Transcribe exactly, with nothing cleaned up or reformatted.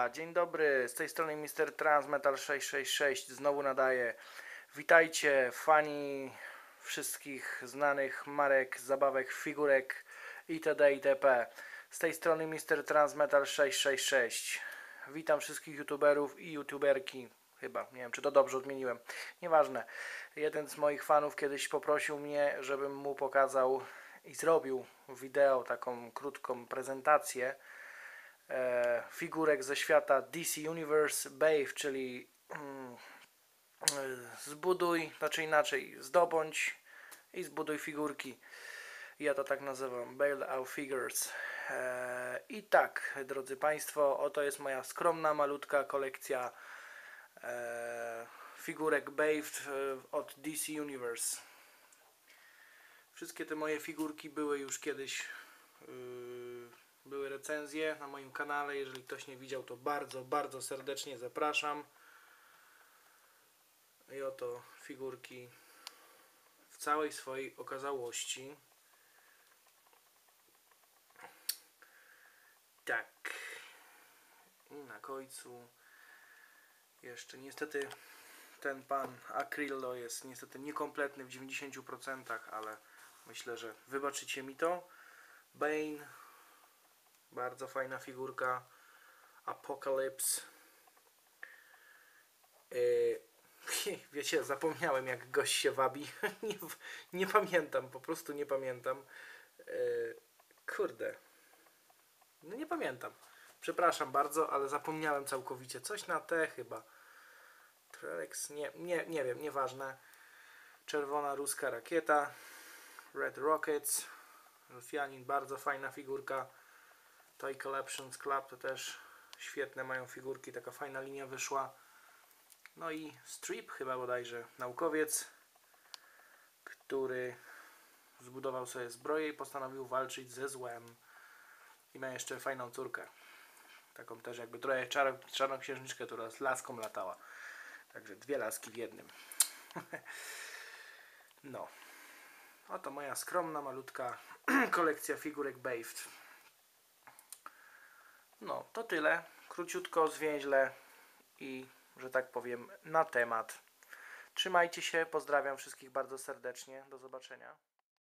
Hejka, dzień dobry, z tej strony mister Transmetal sześć sześć sześć, znowu nadaję. Witajcie fani wszystkich znanych marek, zabawek, figurek itd. itp. Z tej strony mister Transmetal sześć sześć sześć. Witam wszystkich youtuberów i youtuberki. Chyba, nie wiem czy to dobrze odmieniłem. Nieważne. Jeden z moich fanów kiedyś poprosił mnie, żebym mu pokazał i zrobił wideo, taką krótką prezentację e, figurek ze świata D C Universe Bave, czyli mm, zbuduj, znaczy inaczej, zdobądź i zbuduj figurki. Ja to tak nazywam, Build Our Figures. E, I tak, drodzy Państwo, oto jest moja skromna, malutka kolekcja e, figurek Bave od D C Universe. Wszystkie te moje figurki były już kiedyś, yy, były recenzje na moim kanale. Jeżeli ktoś nie widział, to bardzo, bardzo serdecznie zapraszam. I oto figurki w całej swojej okazałości. Tak. I na końcu jeszcze niestety ten pan Acrylo jest niestety niekompletny w dziewięćdziesięciu procentach, ale myślę, że wybaczycie mi to. Bane, bardzo fajna figurka. Apocalypse. Yy, wiecie, zapomniałem jak gość się wabi. nie, nie pamiętam, po prostu nie pamiętam. Yy, kurde. No nie pamiętam. Przepraszam bardzo, ale zapomniałem całkowicie. Coś na T chyba. Trelex, nie, nie, nie wiem, nieważne. Czerwona ruska rakieta. Red Rockets. Rosjanin, bardzo fajna figurka. Toy Collections Club to też świetne mają figurki, taka fajna linia wyszła. No i Strip chyba bodajże, naukowiec, który zbudował sobie zbroję i postanowił walczyć ze złem. I ma jeszcze fajną córkę. Taką też jakby trochę czar czarnoksiężniczkę, która z laską latała. Także dwie laski w jednym. No. Oto moja skromna, malutka kolekcja figurek Baved. No, to tyle. Króciutko, zwięźle i, że tak powiem, na temat. Trzymajcie się, pozdrawiam wszystkich bardzo serdecznie. Do zobaczenia.